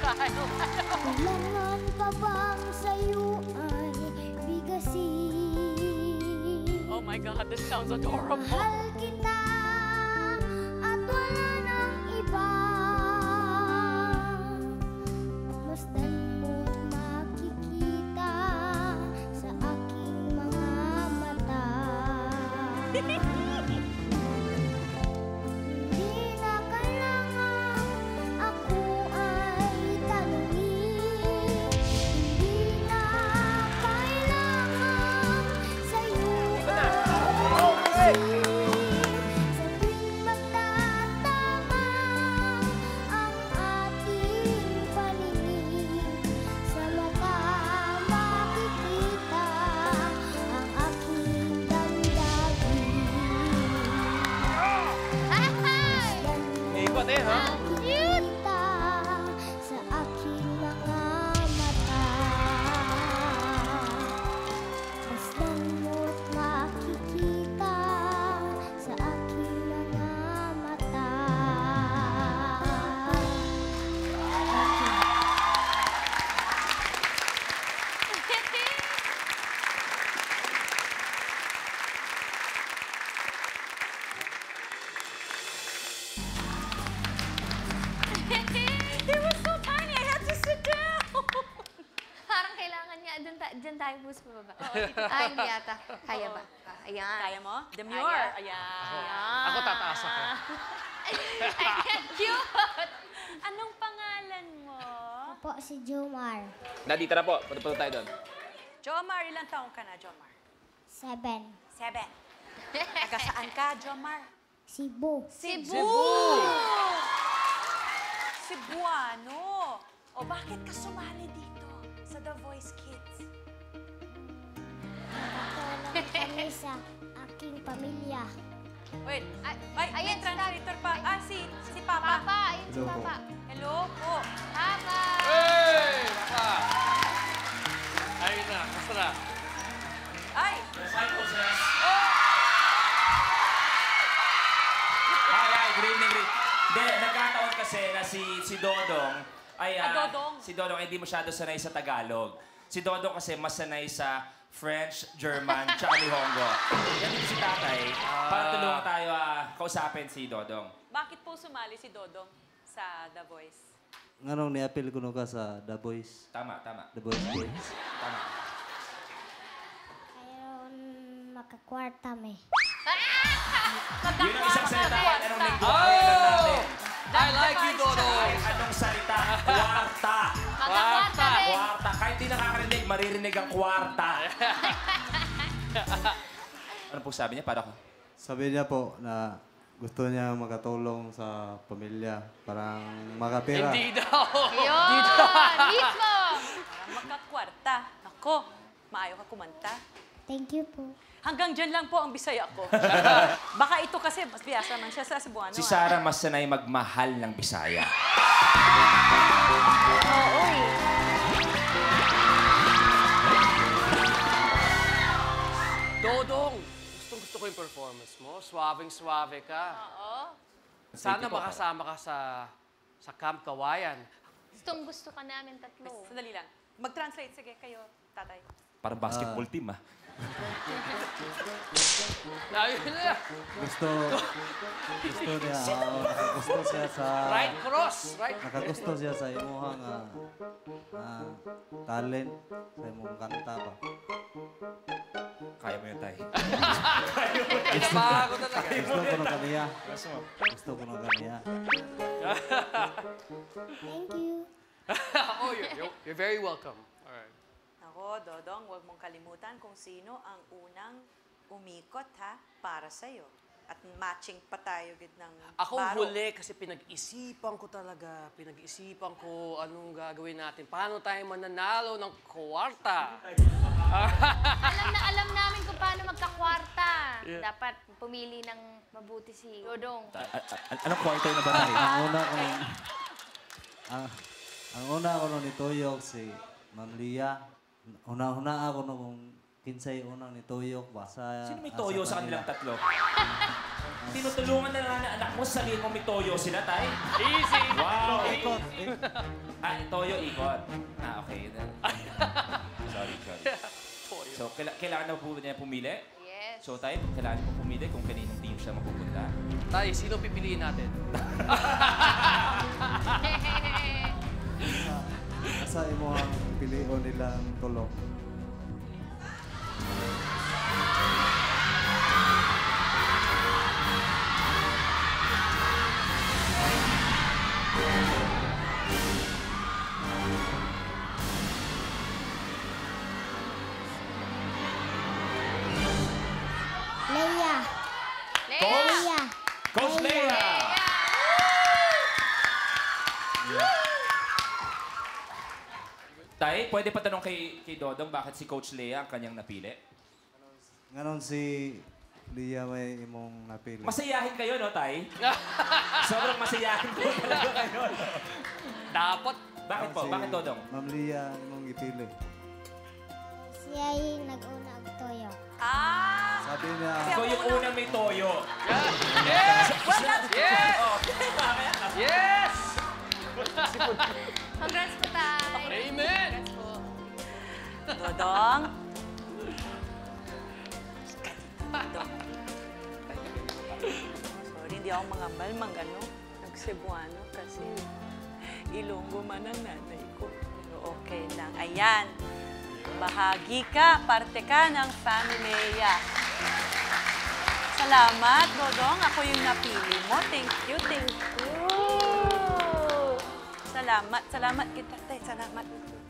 Kailangan pa bang sa'yo ay bigasin? Oh my God, this sounds adorable. Mahal kita at wala nang iba. Masdan mo't makikita sa aking mga mata. Hindi na kailangan ako ay tanungin. Hindi na kailangan sa'yo ay bigasin. Sa tuwing magtatama ang ating paningin, sa mata makikita ang aking damdamin. Ikot eh, ha? Makikita sa aking mga mata. Masdan mo't makikita sa aking mga mata. It was so tiny, I had to sit down. Parang kailangan nga dyan tayo bus pa baba. Ay, hindi yata. Kaya ba? Ayan. Kaya mo? Demure. Ayan. Ako tataas ako. Ayan, cute. Anong pangalan mo? Opo, si Jomar. Nandito na po. Punta tayo doon. Jomar, ilang taong ka na, Jomar? 7. 7. Taga saan ka, Jomar? Cebu. Cebu! Cebuano. O bakit ka sumali dito sa The Voice Kids? Nakatulong kami sa aking pamilya. Wait, Ayan, may si translator pa. Ah, si Papa. Papa, ayun si Papa. Hello po. Papa! Hey! Papa! Ayun na. Basta na. Ay! Hi, good evening, Rick. Hindi, nagkataon kasi na si Dodong ay... Dodong? Si Dodong ay hindi masyado sanay sa Tagalog. Si Dodong kasi mas sanay sa French, German, tsaka Nihongo. Yan din si tatay para tulungan tayo kausapin si Dodong. Bakit po sumali si Dodong sa The Voice? Nganong ni-appeal ko ka sa The Voice? Tama, tama. The Voice Kids? Tama. Kayon makakwarta me. Yun ang isang salita. Anong lingwahe lang natin? I like you, Dodong. Kahit anong salita, kwarta. Magkakwarta rin. Kwarta. Kahit di nakakarinig, maririnig ang kwarta. Ano po sabi niya? Para ko. Sabi niya po na gusto niya makatulong sa pamilya. Parang makapira. Hindi daw. Yun! Mismo! Para magkakwarta. Ako, maayo ka kumanta. Thank you po. Hanggang dyan lang po ang Bisaya ko. Baka ito kasi mas biyasa man siya sa Cebuano. Si Sarah mas sanay magmahal ng Bisaya. Oo, eh. Dodong, gusto ko yung performance mo. Suwabing-suwabe ka. Oo. Sana makasama ka sa Camp Kawayan. Gusto ka namin tatlo. Sandali lang. Mag-translate, sige, kayo, tatay. Parang basketball team, Ayun na. Gusto niya, nakagusto siya sa... Right cross. Right. Nakagusto siya sa imuhang talent, sa imuhang kanta ba? Kaya mo yun, tay. Kinabahan ko talaga. Gusto ko na kaniya. Gusto ko na kaniya. Thank you. Oh, you're very welcome. All right. Ako, Dodong, huwag mong kalimutan kung sino ang unang umikot, ha, para sa'yo. At matching pa tayo gid ng Ako baro. huli kasi pinag-isipan ko talaga. Pinag-isipan ko anong gagawin natin. Paano tayo mananalo ng kwarta? Alam namin kung paano magkakwarta. Dapat pumili ng mabuti si Dodong. Anong quarter na ba tayo? Ang una ko nung ituyok si Ma'am Lia. Una ako nung kinsay unang nituyok ba sa... Sino may toyo sa kanilang tatlo? Tinutulungan na lang na anak mo, sabihin mo may toyo sila, tay. Easy! Wow! Ikot. Toyo, ikot. Okay. Sorry. So, kailangan na po niya pumili? Yes. So, tayo, kailangan po pumili kung kaninong team siya mapupunta. Tay, sino pipiliin natin? Sa imo ang pilion nilang tulo. Leia. Coach! Leia. Coach Leia! Tay, pwede pa tanong kay Dodong bakit si Coach Leia ang kanyang napili? Nganon si Lia may imong napili. Masayahin kayo, no, Tay? Sobrang masayahin po talaga kayo. No? Dapat. Bakit po? Si Bakit, Dodong? Ma'am Lia imong ipili. Siya yung nag-una og toyo. Sabi niya, Ikaw yung unang may toyo. Yes! Yes! Oh, Yes! Congrats po, Tay. Amen! Congrats po. Dodong. Sorry, hindi ako mangambal, manggano. Nagcebuano kasi Ilonggo man ang nanay ko. Pero okay lang. Ayan. Bahagi ka, parte ka ng Familia. Salamat, Dodong. Ako yung napili mo. Thank you, thank you. Salamat kita, tay. Salamat.